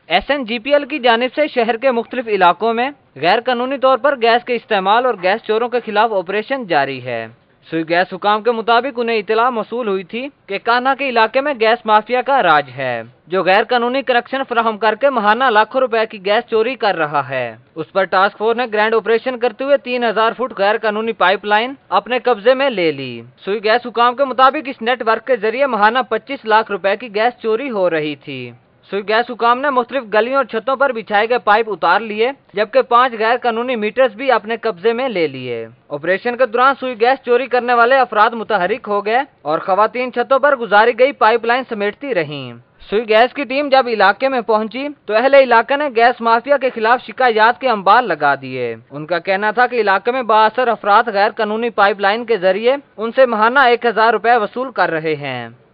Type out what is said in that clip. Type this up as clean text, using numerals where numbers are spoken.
SNGPL की जानिब से शहर के मुख्तलिफ इलाकों में गैर कानूनी तौर पर गैस के इस्तेमाल और गैस चोरों के खिलाफ ऑपरेशन जारी है। सुई गैस हुकाम के मुताबिक उन्हें इतला मौसूल हुई थी कि कान्हा के इलाके में गैस माफिया का राज है, जो गैर कानूनी कनेक्शन फराहम करके महाना लाखों रुपए की गैस चोरी कर रहा है। उस पर टास्क फोर्स ने ग्रैंड ऑपरेशन करते हुए 3000 फुट गैर कानूनी पाइपलाइन अपने कब्जे में ले ली। सुई गैस हुकाम के मुताबिक इस नेटवर्क के जरिए महाना 25 लाख रुपए की गैस चोरी हो रही थी। सुई गैस हुकाम ने मुख्तलिफ गलियों और छतों पर बिछाए गए पाइप उतार लिए, जबकि 5 गैर कानूनी मीटर्स भी अपने कब्जे में ले लिए। ऑपरेशन के दौरान सुई गैस चोरी करने वाले अफराद मुतहरिक हो गए और खवातीन छतों पर गुजारी गई पाइपलाइन समेटती रहीं। सुई गैस की टीम जब इलाके में पहुंची तो अहले इलाके ने गैस माफिया के खिलाफ शिकायत के अंबार लगा दिए। उनका कहना था कि इलाके में बाअसर अफराद गैर कानूनी पाइपलाइन के जरिए उनसे महाना 1000 रुपए वसूल कर रहे हैं।